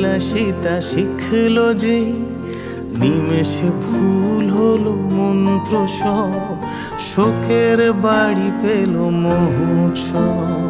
বিলাসিতা শিখলো যে নিমেষে ভুল হলো মন্ত্র সব, শোকের বাড়ি পেল মহোৎসব।